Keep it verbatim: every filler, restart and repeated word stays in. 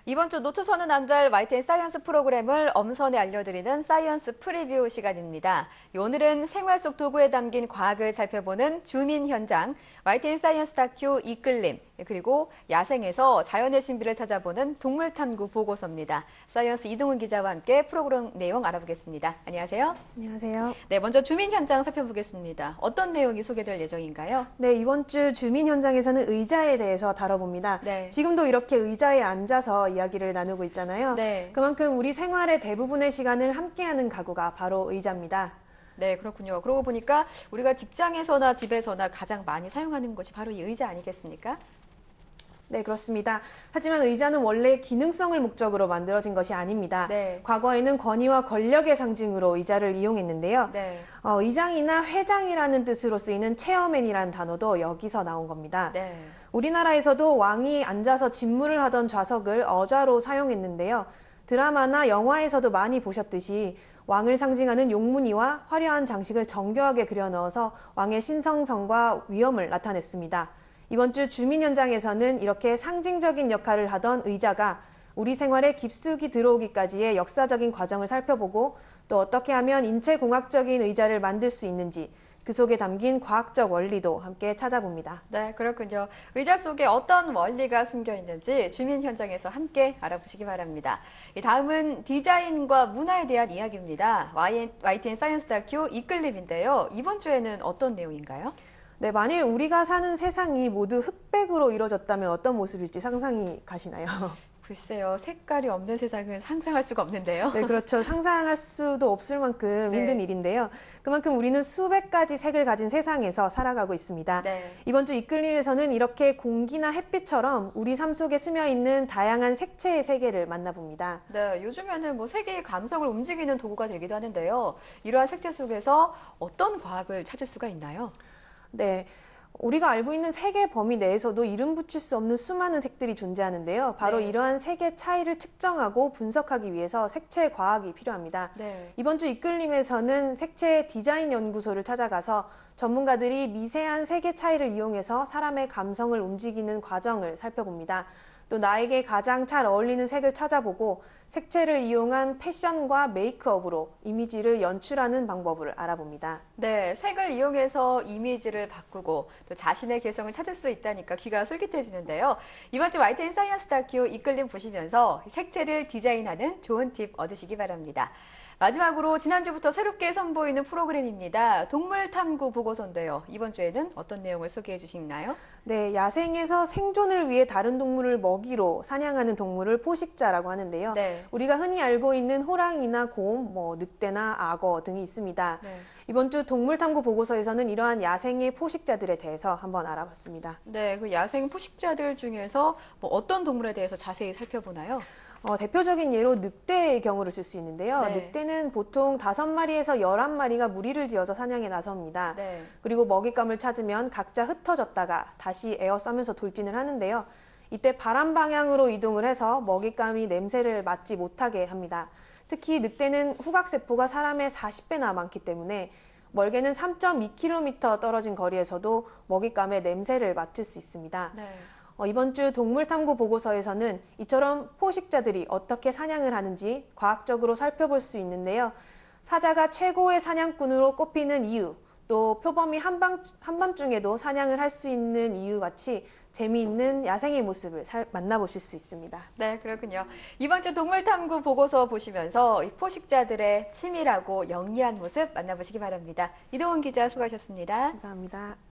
이번 주 놓쳐서는 안 될 와이티엔 사이언스 프로그램을 엄선해 알려드리는 사이언스 프리뷰 시간입니다. 오늘은 생활 속 도구에 담긴 과학을 살펴보는 주민 현장, 와이티엔 사이언스 다큐 이끌림, 그리고 야생에서 자연의 신비를 찾아보는 동물 탐구 보고서입니다. 사이언스 이동훈 기자와 함께 프로그램 내용 알아보겠습니다. 안녕하세요. 안녕하세요. 네, 먼저 주민 현장 살펴보겠습니다. 어떤 내용이 소개될 예정인가요? 네, 이번 주 주민 현장에서는 의자에 대해서 다뤄봅니다. 네. 지금도 이렇게 의자에 앉아서 이야기를 나누고 있잖아요. 네. 그만큼 우리 생활의 대부분의 시간을 함께하는 가구가 바로 의자입니다. 네, 그렇군요. 그러고 보니까 우리가 직장에서나 집에서나 가장 많이 사용하는 것이 바로 이 의자 아니겠습니까? 네, 그렇습니다. 하지만 의자는 원래 기능성을 목적으로 만들어진 것이 아닙니다. 네. 과거에는 권위와 권력의 상징으로 의자를 이용했는데요. 네. 어, 의장이나 회장이라는 뜻으로 쓰이는 체어맨이라는 단어도 여기서 나온 겁니다. 네. 우리나라에서도 왕이 앉아서 집무를 하던 좌석을 어좌로 사용했는데요. 드라마나 영화에서도 많이 보셨듯이 왕을 상징하는 용무늬와 화려한 장식을 정교하게 그려 넣어서 왕의 신성성과 위엄을 나타냈습니다. 이번 주 주민 현장에서는 이렇게 상징적인 역할을 하던 의자가 우리 생활에 깊숙이 들어오기까지의 역사적인 과정을 살펴보고 또 어떻게 하면 인체공학적인 의자를 만들 수 있는지 그 속에 담긴 과학적 원리도 함께 찾아봅니다. 네, 그렇군요. 의자 속에 어떤 원리가 숨겨 있는지 주민 현장에서 함께 알아보시기 바랍니다. 다음은 디자인과 문화에 대한 이야기입니다. 와이티엔 사이언스 다큐 이끌림인데요. 이번 주에는 어떤 내용인가요? 네, 만일 우리가 사는 세상이 모두 흑백으로 이루어졌다면 어떤 모습일지 상상이 가시나요? 글쎄요, 색깔이 없는 세상은 상상할 수가 없는데요. 네, 그렇죠. 상상할 수도 없을 만큼 네. 힘든 일인데요. 그만큼 우리는 수백 가지 색을 가진 세상에서 살아가고 있습니다. 네. 이번 주 이끌림에서는 이렇게 공기나 햇빛처럼 우리 삶 속에 스며 있는 다양한 색채의 세계를 만나봅니다. 네, 요즘에는 뭐 세계의 감성을 움직이는 도구가 되기도 하는데요. 이러한 색채 속에서 어떤 과학을 찾을 수가 있나요? 네. 우리가 알고 있는 색의 범위 내에서도 이름 붙일 수 없는 수많은 색들이 존재하는데요. 바로 네. 이러한 색의 차이를 측정하고 분석하기 위해서 색채 과학이 필요합니다. 네. 이번 주 이끌림에서는 색채 디자인 연구소를 찾아가서 전문가들이 미세한 색의 차이를 이용해서 사람의 감성을 움직이는 과정을 살펴봅니다. 또 나에게 가장 잘 어울리는 색을 찾아보고 색채를 이용한 패션과 메이크업으로 이미지를 연출하는 방법을 알아봅니다. 네, 색을 이용해서 이미지를 바꾸고 또 자신의 개성을 찾을 수 있다니까 귀가 솔깃해지는데요. 이번 주 와이티엔 사이언스 다큐 이끌림 보시면서 색채를 디자인하는 좋은 팁 얻으시기 바랍니다. 마지막으로 지난주부터 새롭게 선보이는 프로그램입니다. 동물 탐구 보고서인데요. 이번 주에는 어떤 내용을 소개해 주시나요? 네, 야생에서 생존을 위해 다른 동물을 먹이로 사냥하는 동물을 포식자라고 하는데요. 네. 우리가 흔히 알고 있는 호랑이나 곰, 뭐 늑대나 악어 등이 있습니다. 네. 이번 주 동물 탐구 보고서에서는 이러한 야생의 포식자들에 대해서 한번 알아봤습니다. 네, 그 야생 포식자들 중에서 뭐 어떤 동물에 대해서 자세히 살펴보나요? 어, 대표적인 예로 늑대의 경우를 들 수 있는데요. 네. 늑대는 보통 다섯 마리에서 열한 마리가 무리를 지어서 사냥에 나섭니다. 네. 그리고 먹잇감을 찾으면 각자 흩어졌다가 다시 에워싸면서 돌진을 하는데요. 이때 바람 방향으로 이동을 해서 먹잇감이 냄새를 맡지 못하게 합니다. 특히 늑대는 후각세포가 사람의 사십 배나 많기 때문에 멀게는 삼 점 이 킬로미터 떨어진 거리에서도 먹잇감의 냄새를 맡을 수 있습니다. 네. 어, 이번 주 동물탐구 보고서에서는 이처럼 포식자들이 어떻게 사냥을 하는지 과학적으로 살펴볼 수 있는데요. 사자가 최고의 사냥꾼으로 꼽히는 이유, 또 표범이 한밤, 한밤중에도 사냥을 할 수 있는 이유 같이 재미있는 야생의 모습을 살, 만나보실 수 있습니다. 네, 그렇군요. 이번 주 동물 탐구 보고서 보시면서 이 포식자들의 치밀하고 영리한 모습 만나보시기 바랍니다. 이동훈 기자 수고하셨습니다. 감사합니다.